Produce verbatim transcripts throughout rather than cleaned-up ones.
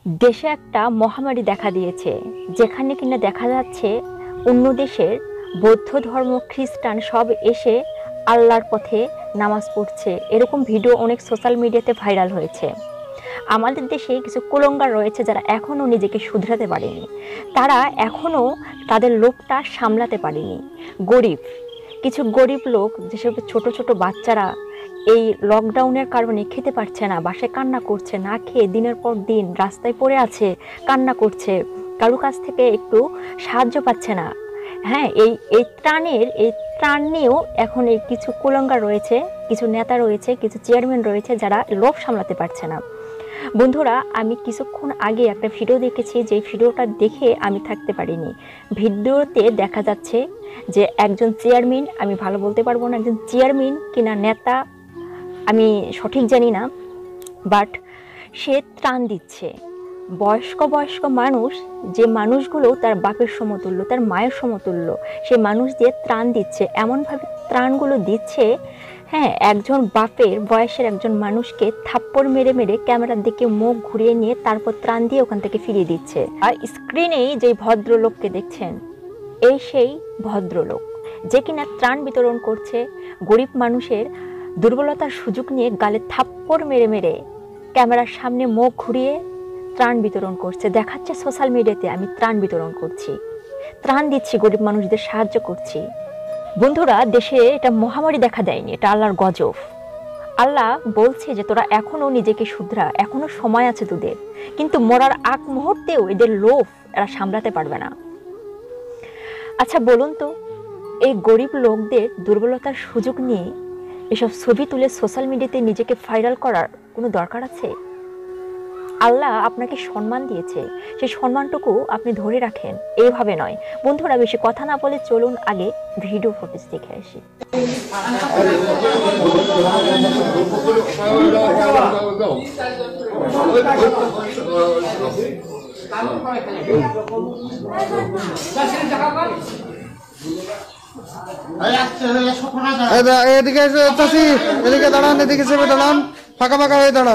দেশে একটা মহামারী দেখা দিয়েছে, যেখানে কিনা দেখা যাচ্ছে অন্য দেশের বৌদ্ধ ধর্ম, খ্রিস্টান সব এসে আল্লাহর পথে নামাজ পড়ছে। এরকম ভিডিও অনেক সোশ্যাল মিডিয়াতে ভাইরাল হয়েছে। আমাদের দেশে কিছু কুলঙ্গার রয়েছে যারা এখনও নিজেকে শুধরাতে পারেনি, তারা এখনও তাদের লোভটা সামলাতে পারেনি। গরিব কিছু গরিব লোক, যেসব ছোট ছোট বাচ্চারা এই লকডাউনের কারণে খেতে পারছে না, বাসায় কান্না করছে, না খেয়ে দিনের পর দিন রাস্তায় পড়ে আছে, কান্না করছে, কারো কাছ থেকে একটু সাহায্য পাচ্ছে না। হ্যাঁ, এই এই ত্রাণের এই ত্রাণ নিয়েও এখন এই কিছু কুলঙ্গার রয়েছে, কিছু নেতা রয়েছে, কিছু চেয়ারম্যান রয়েছে যারা লোভ সামলাতে পারছে না। বন্ধুরা, আমি কিছুক্ষণ আগে একটা ভিডিও দেখেছি, যে ভিডিওটা দেখে আমি থাকতে পারিনি। ভিডিওতে দেখা যাচ্ছে যে একজন চেয়ারম্যান, আমি ভালো বলতে পারবো না একজন চেয়ারম্যান কিনা নেতা, আমি সঠিক জানি না, বাট সে ত্রাণ দিচ্ছে। বয়স্ক বয়স্ক মানুষ, যে মানুষগুলো তার বাপের সমতুল্য, তার মায়ের সমতুল্য, সে মানুষ দিয়ে ত্রাণ দিচ্ছে। এমনভাবে ত্রাণগুলো দিচ্ছে, হ্যাঁ, একজন বাপের বয়সের একজন মানুষকে থাপ্পড় মেরে মেরে ক্যামেরার দিকে মুখ ঘুরিয়ে নিয়ে তারপর ত্রাণ দিয়ে ওখান থেকে ফিরিয়ে দিচ্ছে। আর স্ক্রিনেই যে ভদ্রলোককে দেখছেন, এই সেই ভদ্রলোক যে কিনা ত্রাণ বিতরণ করছে। গরিব মানুষের দুর্বলতার সুযোগ নিয়ে গালে থাপ্পড় মেরে মেরে ক্যামেরার সামনে মুখ ঘুরিয়ে ত্রাণ বিতরণ করছে, দেখাচ্ছে সোশ্যাল মিডিয়াতে আমি ত্রাণ বিতরণ করছি, ত্রাণ দিচ্ছি, গরিব মানুষদের সাহায্য করছি। বন্ধুরা, দেশে এটা মহামারী দেখা দেয়নি, এটা আল্লাহর গজব। আল্লাহ বলছে যে তোরা এখনো নিজেকে শুধরা, এখনো সময় আছে তোদের, কিন্তু মরার আগ মুহূর্তেও এদের লোভ এরা সামলাতে পারবে না। আচ্ছা বলুন তো, এই গরিব লোকদের দুর্বলতার সুযোগ নিয়ে এসব ছবি তুলে সোশ্যাল মিডিয়াতে নিজেকে ভাইরাল করার কোনো দরকার আছে? আল্লাহ আপনাকে সম্মান দিয়েছে, সেই সম্মানটুকু আপনি ধরে রাখেন, এইভাবে নয়। বন্ধুরা, বেশি কথা না বলে চলুন আগে ভিডিও ফুটেজ দেখে আসি। এদিকে চাষি, এদিকে দাঁড়ান, এদিকে চেপে দাঁড়ান, ফাঁকা ফাঁকা হয়ে দাঁড়ান।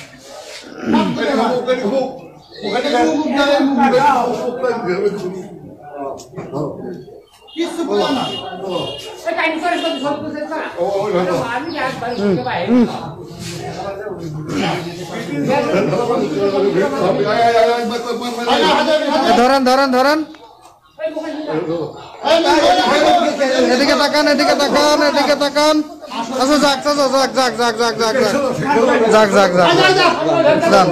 ধরেন ধরেন ধরেন, এদিকে তাকান, এদিকে তাকান, এদিকে তাকান। আচ্ছা যাক, আচ্ছা যাক যাক যাক যাক যাক যাক যাক যাক যাক।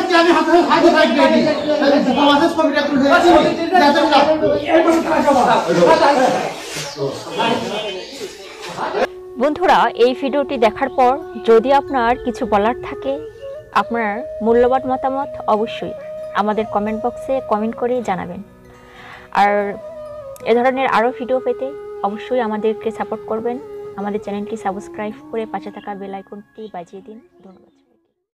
বন্ধুরা, এই ভিডিওটি দেখার পর যদি আপনার কিছু বলার থাকে, আপনার মূল্যবান মতামত অবশ্যই আমাদের কমেন্ট বক্সে কমেন্ট করে জানাবেন। আর এ ধরনের আরও ভিডিও পেতে অবশ্যই আমাদেরকে সাপোর্ট করবেন। আমাদের চ্যানেলটি সাবস্ক্রাইব করে পাশে থাকা বেল আইকনটি বাজিয়ে দিন। ধন্যবাদ।